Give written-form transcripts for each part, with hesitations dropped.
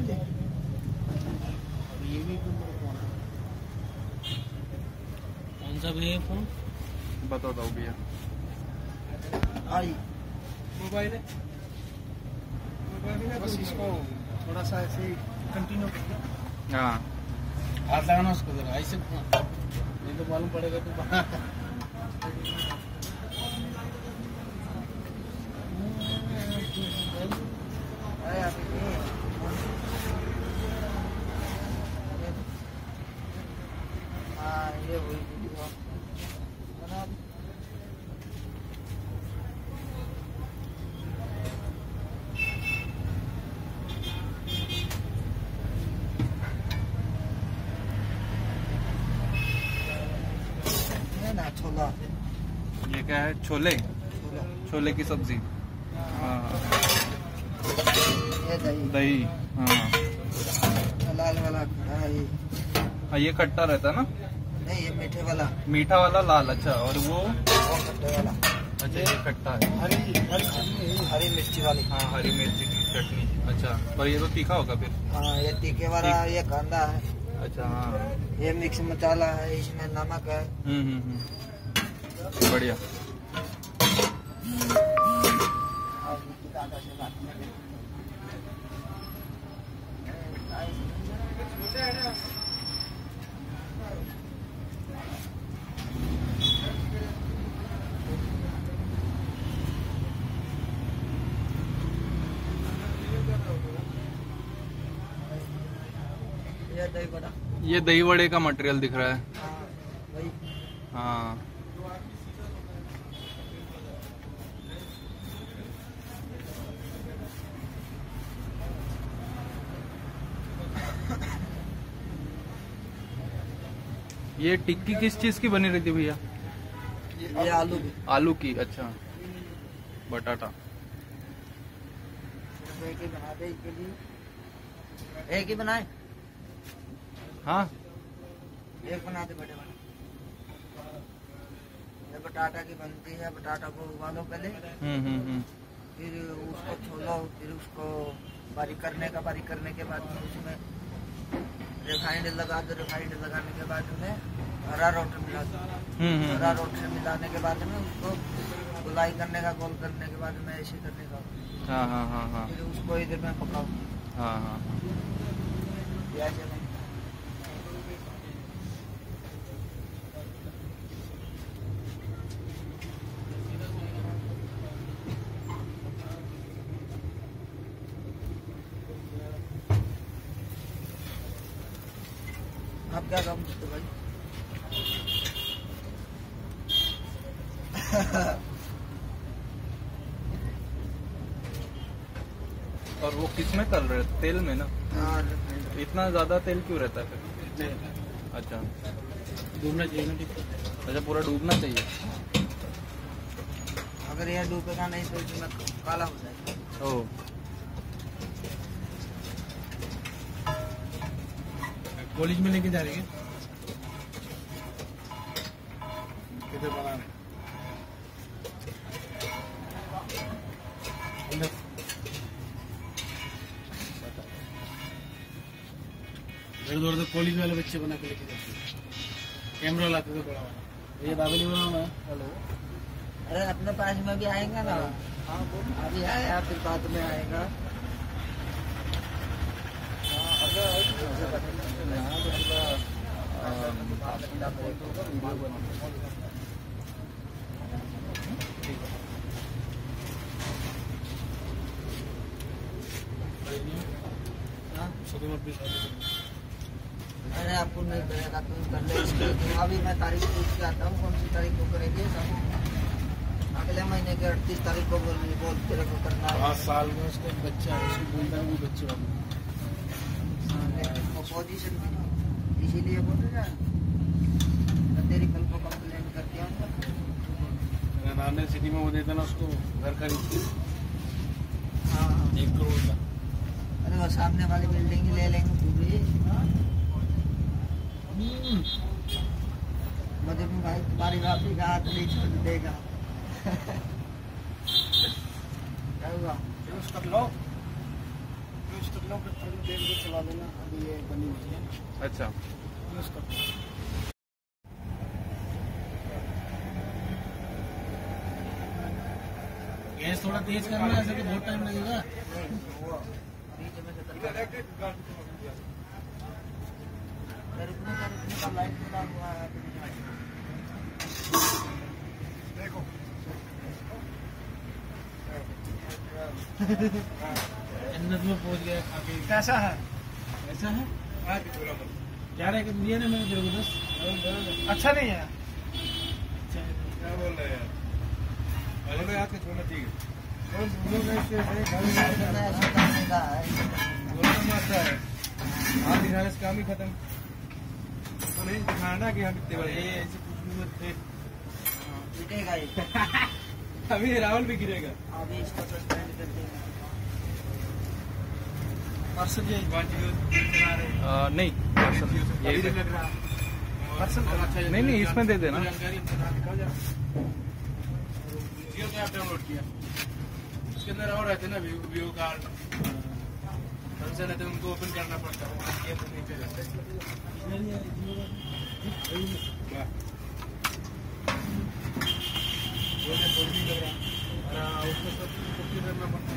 ले। ये भी कौन सा भैया फोन बता दो भैया। आई मोबाइल है, बस इसको थोड़ा सा ऐसे कंटिन्यू करिए। हाँ हाथ लगाना उसको जरा ऐसे, नहीं तो मालूम पड़ेगा तो ये हुई वीडियो बना दी। ये ना छोला, ये क्या है? छोले, छोला छोले की सब्जी। हाँ ये दही दही। हाँ लाल वाला खड़ा है ये। हाँ ये खट्टा रहता है ना? नहीं ये मीठे वाला, मीठा वाला लाल। अच्छा और वो? खट्टे वाला। अच्छा ये खट्टा है। हरी मिर्ची वाली। हाँ हरी मिर्ची की चटनी। अच्छा और ये तो तीखा होगा फिर? हाँ ये तीखे वाला, ये कांदा है। अच्छा हाँ। ये मिक्स मसाला है, इसमें नमक है। बढ़िया। ये दही बड़ा। ये दही वड़े का मटेरियल दिख रहा है। हाँ वही। हाँ ये टिक्की किस चीज की बनी रही थी भैया? ये आलू भी। आलू की। अच्छा बटाटा। एक ही बना दे इसके लिए, एक ही बनाए। हाँ एक बना दे बड़े वाले। ये बटाटा की बनती है, बटाटा को उबालो पहले, फिर उसको छोलो, फिर उसको बारीक करने के बाद में उसमें रिफाइंड लगा दो। रिफाइंड लगाने के बाद में हरा रोटी मिला दो। हरा रोटी मिलाने के बाद में उसको गोलाई करने का, गोल करने के बाद में ऐसे करने का। हाँ हाँ हाँ हाँ फिर उसको इधर में पकाओ। हाँ हाँ। प्याज में आप क्या काम करते भाई? और वो किस में तल रहे? तेल में ना? हाँ इतना ज्यादा तेल क्यों रहता है फिर? अच्छा डूबना चाहिए ना टिक्का। अच्छा पूरा डूबना चाहिए। अगर यह डूबेगा नहीं तो इसमें काला हो जाएगा। ओह कॉलेज में लेके जा रहे हैं किधर बना रहे? इधर तो कॉलेज वाले बच्चे बना के लेके जाते हैं, कैमरा लाते थे बड़ा वाला। ये बाबली बनाना है। हेलो अरे अपने पास में भी आएगा ना। हाँ अभी आया, फिर बाद में आएगा। अरे आपको नहीं करेगा, तुम कर ले इसके। अभी मैं तारीख पूछ के आता हूँ, कौन सी तारीख को करेंगे। अगले महीने के 38 तारीख को बोल तेरे को करना है। 5 साल में उसका बच्चा है, उसको बोलता है वो बच्चे वाले पोजीशन भी नहीं, इसीलिए बोल रहे हैं तेरी कल को कंप्लेंट कर दिया। नारायण सिटी में वो देता ना उसको घर खरीद के। हाँ 1 करोड़ का। अरे वो सामने वाली बिल्डिंग ही ले लेंगे पूरी। मुझे भी भाई तुम्हारी भाभी का हाथ नहीं छोड़ देगा। क्या हुआ? यूज कर लो, यूज कर लो। लोग थोड़ी देर में चला देना, अभी ये बनी हुई है। अच्छा, यूज करते हैं। गैस थोड़ा तेज करना है, ऐसे तो बहुत टाइम लगेगा। वो बीच में से करना है। रुकने का लाइट खुला हुआ है। देखो जन्नत में पहुंच गया काफी। कैसा है? ऐसा है क्या रहे कि दिया ना मैंने तेरे को 10। अच्छा नहीं है? क्या बोल रहे हैं यार? बोलो यार, छोड़ना ठीक है। मारता है आप दिखाने से काम ही खत्म। तो नहीं दिखाना कि हम इतने बड़े ऐसे कुछ थे। पीटेगा ये। अभी रावल भी गिरेगा। अभी इसको सस्पेंड कर देंगे। पर्सन ये नहीं पर्सन यही पे। लग रहा पर्सन अच्छा नहीं नहीं, इसमें दे देना। जानकारी जियो का ऐप डाउनलोड किया, उसके अंदर और रहते ना व्यू कार्ड फंक्शन रहते, उनको ओपन करना पड़ता है। ये तो नीचे रहता है। उसको सब कॉपी करना पड़ता है।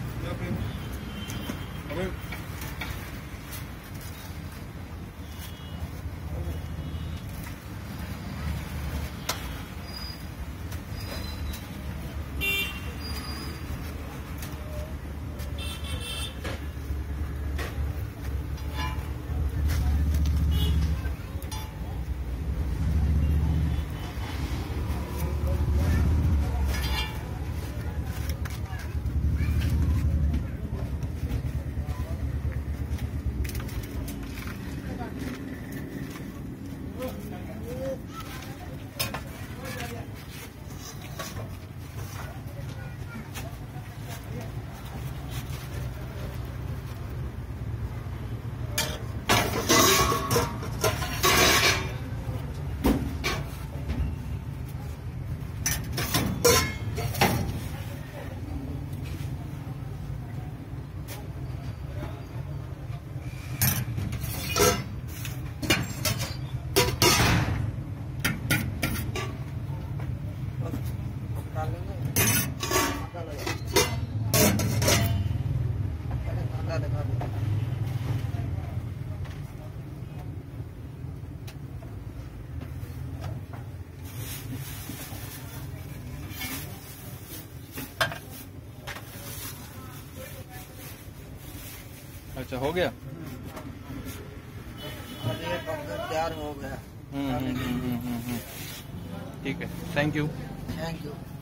अच्छा, हो गया। अरे बर्गर तैयार हो गया। ठीक है, थैंक यू। Thank you.